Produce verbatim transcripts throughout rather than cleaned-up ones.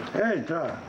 Entra!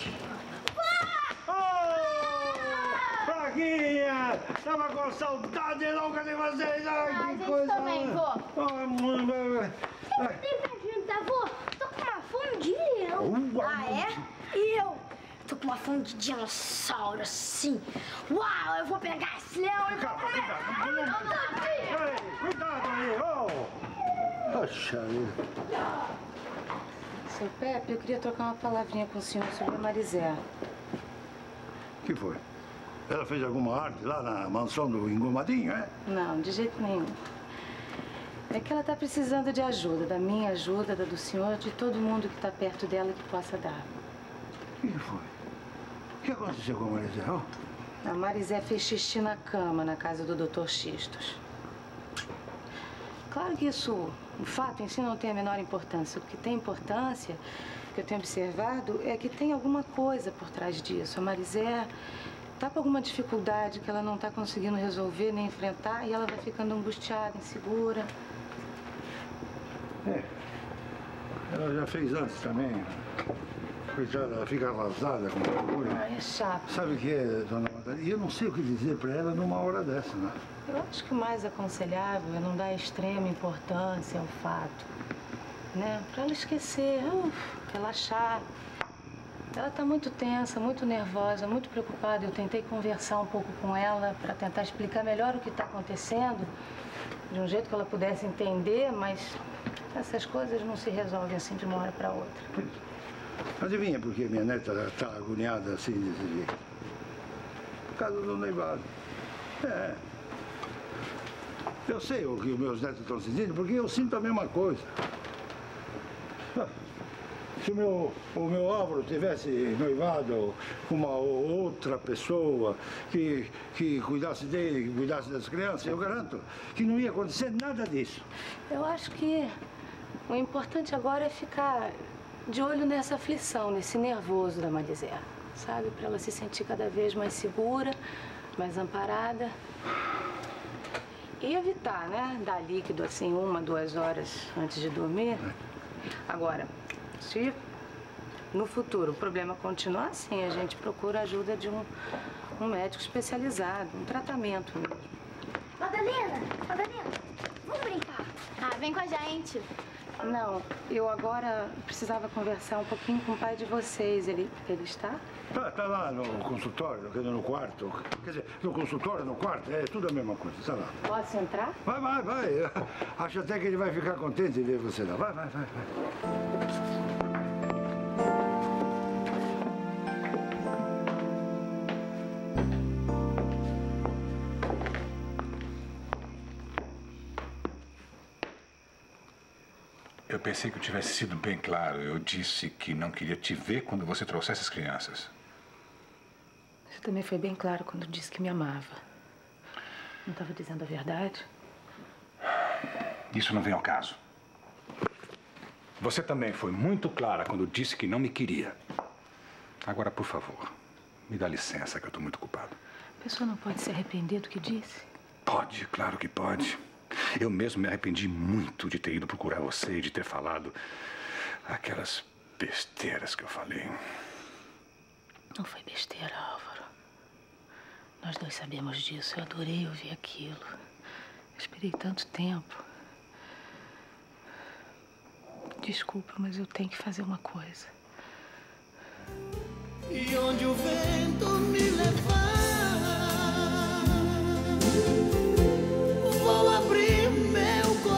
Praguinha! Tava com saudade louca de vocês! Ai, Ah, que gente coisa! também, vô! Ai, mãe, Não tem pra jantar, vô! Tô com uma fome de leão! Ah, é? E eu? Tô com uma fome de dinossauro, assim! Uau! Eu vou pegar esse leão e vou comer! Ei, cuidado aí! Oh. Poxa vida! Seu Pepe, eu queria trocar uma palavrinha com o senhor sobre a Marizé. O que foi? Ela fez alguma arte lá na mansão do Engomadinho, é? Não, de jeito nenhum. É que ela está precisando de ajuda, da minha ajuda, da do senhor, de todo mundo que está perto dela que possa dar. O que foi? O que aconteceu com a Marizé? Oh. A Marizé fez xixi na cama, na casa do doutor Xistos. Claro que isso, o fato em si não tem a menor importância. O que tem importância, que eu tenho observado, é que tem alguma coisa por trás disso. A Marizé está com alguma dificuldade que ela não está conseguindo resolver nem enfrentar e ela vai ficando angustiada, insegura. É. Ela já fez antes também. Coitada, ela fica arrasada com o orgulho. Ah, é chato. Sabe o que é, dona Madalena? E eu não sei o que dizer para ela numa hora dessa, né? Eu acho que o mais aconselhável é não dar extrema importância ao fato, né? Para ela esquecer, uf, relaxar. Ela está muito tensa, muito nervosa, muito preocupada. Eu tentei conversar um pouco com ela para tentar explicar melhor o que está acontecendo, de um jeito que ela pudesse entender, mas essas coisas não se resolvem assim de uma hora para outra. Adivinha por que minha neta está agoniada assim desse jeito? Por causa do noivado. É. Eu sei o que os meus netos estão sentindo, porque eu sinto a mesma coisa. Se o meu, o meu Álvaro tivesse noivado com uma outra pessoa que, que cuidasse dele, que cuidasse das crianças, eu garanto que não ia acontecer nada disso. Eu acho que o importante agora é ficar de olho nessa aflição, nesse nervoso da Marizé, sabe? Para ela se sentir cada vez mais segura, mais amparada. E evitar, né? Dar líquido assim uma, duas horas antes de dormir. Agora, se no futuro o problema continuar assim, a gente procura a ajuda de um, um médico especializado, um tratamento mesmo. Madalena, Madalena, vamos brincar. Ah, vem com a gente. Não, eu agora precisava conversar um pouquinho com o pai de vocês. Ele, ele está? Tá, tá lá no consultório, quer dizer, no quarto. Quer dizer, no consultório, no quarto, é tudo a mesma coisa, tá lá. Posso entrar? Vai, vai, vai. Acho até que ele vai ficar contente de ver você lá. Vai, vai, vai, vai. Eu pensei que eu tivesse sido bem claro. Eu disse que não queria te ver quando você trouxesse as crianças. Você também foi bem claro quando disse que me amava. Não estava dizendo a verdade? Isso não vem ao caso. Você também foi muito clara quando disse que não me queria. Agora, por favor, me dá licença que eu estou muito ocupado. A pessoa não pode se arrepender do que disse? Pode, claro que pode. Eu mesmo me arrependi muito de ter ido procurar você e de ter falado aquelas besteiras que eu falei. Não foi besteira, Álvaro. Nós dois sabemos disso. Eu adorei ouvir aquilo. Eu esperei tanto tempo. Desculpa, mas eu tenho que fazer uma coisa. E onde o vento